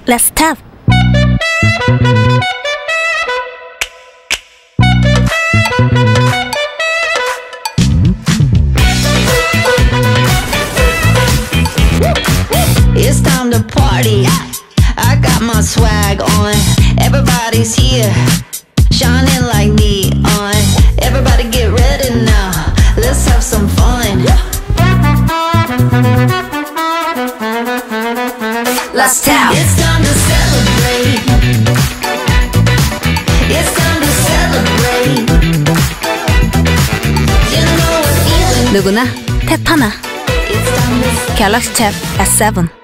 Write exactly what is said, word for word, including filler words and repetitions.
Let's tap. It's time to party. I got my swag on. Everybody's here, shining like neon. Everybody get ready now. Let's have some fun. Let's tap. It's time to celebrate. It's time to celebrate. You know what feeling. 누구나 탭 하나. It's time to 갤럭시 탭 에스 세븐.